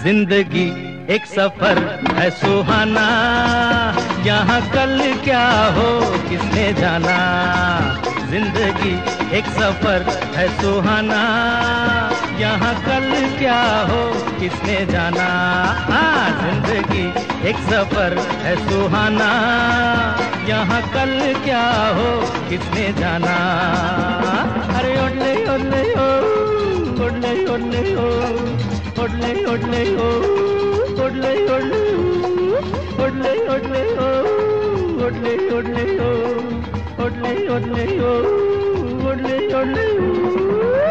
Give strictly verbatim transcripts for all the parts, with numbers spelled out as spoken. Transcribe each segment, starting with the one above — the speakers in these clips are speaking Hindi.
जिंदगी एक सफर है सुहाना, यहाँ कल क्या हो किसने जाना। जिंदगी एक सफर है सुहाना, यहाँ कल क्या हो किसने जाना। हाँ, जिंदगी एक सफर है सुहाना, यहाँ कल क्या हो किसने जाना। अरे ओडले ओडले ओ, ओडले ओडले ओ, ओडले ओडले ओ, ओडले ओडले ओ, ओडले ओडले ओ, ओडले ओडले ओ, ओडले ओडले ओ, ओडले ओडले ओ।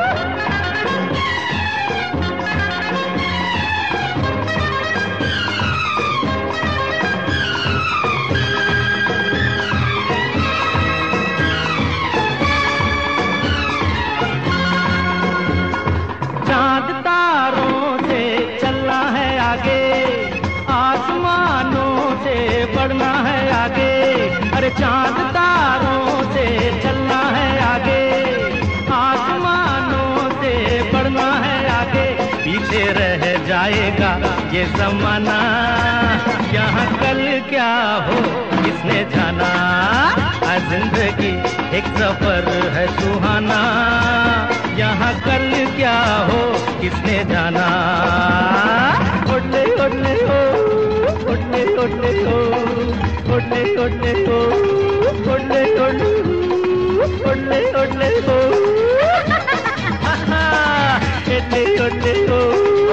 चांद तारों से चलना है आगे, आसमानों से बढ़ना है आगे। अरे चांद तारों से चलना है आगे, आसमानों से बढ़ना है आगे। पीछे रह जाएगा ये ज़माना, यहाँ कल क्या हो किसने जाना। आज जिंदगी एक सफर है सुहाना, यहाँ कल क्या हो किसने जाना। ओडले ओडले ओ, ओडले ओडले ओ, ओडले ओडले ओ, ओडले ओडले ओ, ओडले ओडले ओ, ओडले ओडले ओ।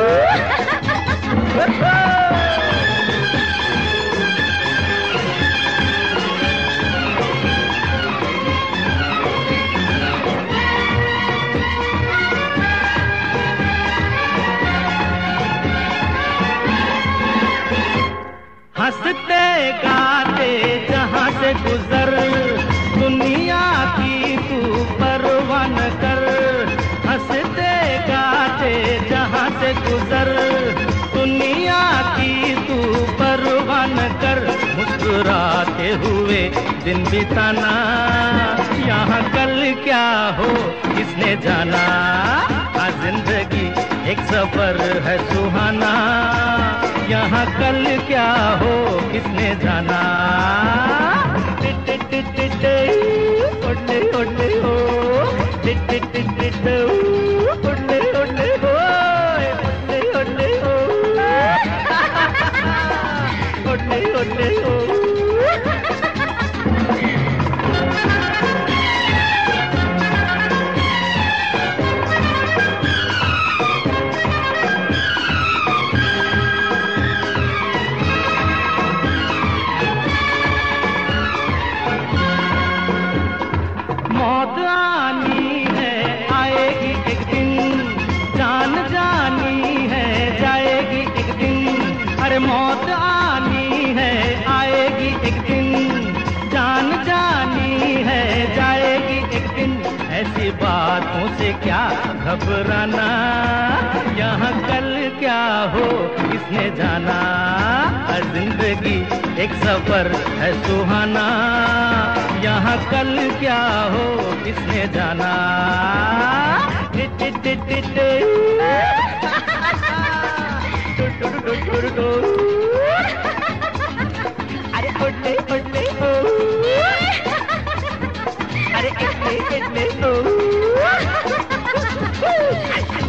हंसते गाते जहाँ से गुजर, दुनिया की तू परवाह न कर। हंसते गाते जहाँ से गुजर, दुनिया की तू परवाह न कर। मुस्कुराते हुए दिन बिताना, यहाँ कल क्या हो किसने जाना। आज जिंदगी एक सफर है सुहाना, यहाँ कल क्या हो किसने जाना। टिट टिट टिट ओडले ओडले हो, टिट टिट टिट ओडले ओडले हो, ओडले ओडले हो, ओडले ओडले हो। मौत आनी है आएगी एक दिन, जान जानी है जाएगी एक दिन। अरे मौत आनी है आएगी एक दिन, जान जानी है जाएगी एक दिन। ऐसी बातों से क्या घबराना, यहाँ कल क्या हो किसने जाना। हर जिंदगी एक सफर है सुहाना, यहाँ कल क्या हो किसने जाना। टिट टिट टिट टिट अरे ओडले ओडले ओ, अरे इतने इतने ओ।